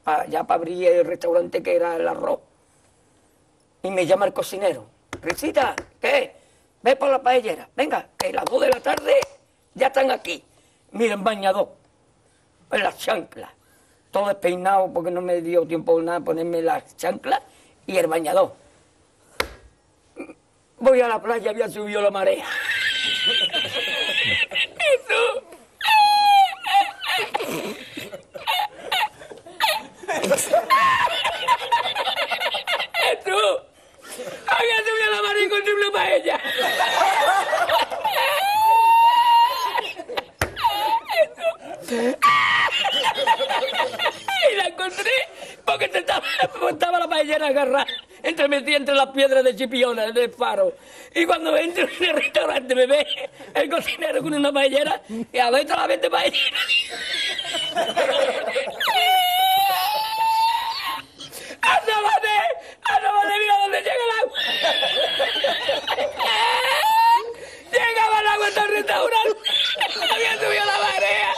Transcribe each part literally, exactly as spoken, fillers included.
pa, ya para abrir el restaurante que era el arroz. Y me llama el cocinero. Risita, ¿qué? Ve por la paellera. Venga, que a las dos de la tarde ya están aquí. Miren, bañador, en las chanclas. Todo despeinado porque no me dio tiempo nada ponerme las chanclas y el bañador. Voy a la playa, había subido la marea. Eso. Eso. Había subido la marea y encontré una paella. Y la encontré porque se estaba, estaba la paellera agarrada entre metida entre las piedras de Chipiona, del faro. Y cuando entro en el restaurante me ve el cocinero con una paellera y a veces la vende paellera. ¡Asómate! ¡Asómate! ¡Mira dónde llega el agua! Llegaba el agua hasta el restaurante. Había subido la marea.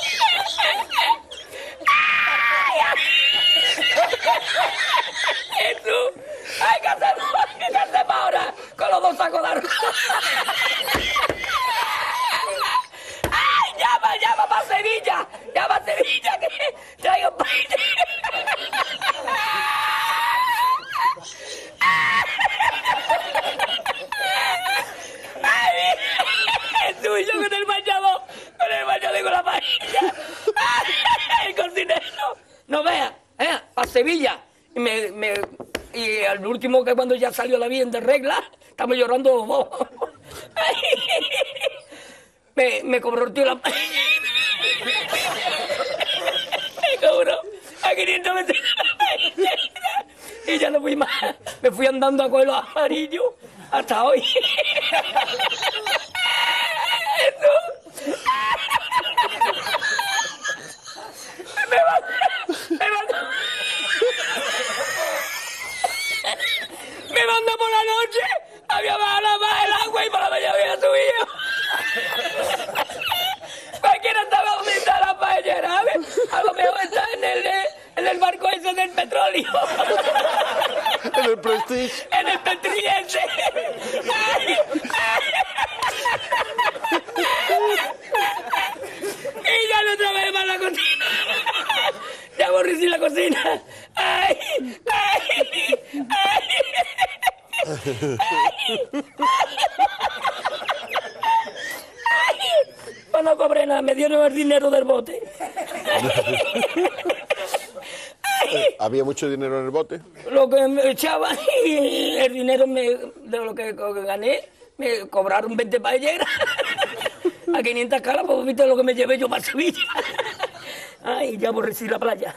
¡Eso! ¡Hay que hacerlo! ¿Qué hacemos ahora? Con los dos sacos de arroz. ¡Ay! ¡Llama, llama para Sevilla! ¡Llama a Sevilla que traigo paella! ¡Ay! ¡Es tuyo con el bañador! ¡Con el bañador y con la paella! ¡El cocinero! ¡No vea! ¿Eh? ¡Para Sevilla! Y, me, me, y al último, que cuando ya salió la bien de regla, estamos llorando los dos. me, me cobró el tío la paella. Me cobró a quinientos metros la paella. Y ya no fui más. Me fui andando a coger los amarillos hasta hoy. Eso. Me va, me manda, me manda por la noche, había bajado más el agua y por la mañana había subido. Cualquiera estaba donde está la paellera, ¿sabes? A lo mejor está en el, en el barco ese del petróleo. En el Prestige. En el Prestige ese. Y ya no trabajé más la cocina. Ya aborrecí la cocina. Ay, ay, ay. Pues no cobré nada, me dieron el dinero del bote. ¿Había mucho dinero en el bote? Lo que me echaban y el dinero me, de lo que, que gané, me cobraron veinte paelleras. A quinientas caras, pues viste lo que me llevé yo para Sevilla. Ay, ya aborrecí la playa.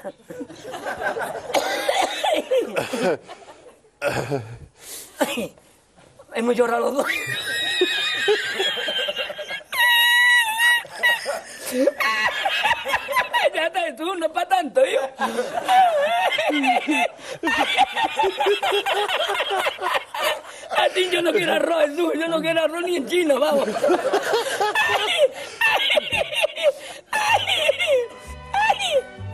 Ay, hemos llorado los dos. Ya está, tú, no es para tanto, yo. A ti yo no quiero arroz, tú, yo no quiero arroz ni en chino, vamos.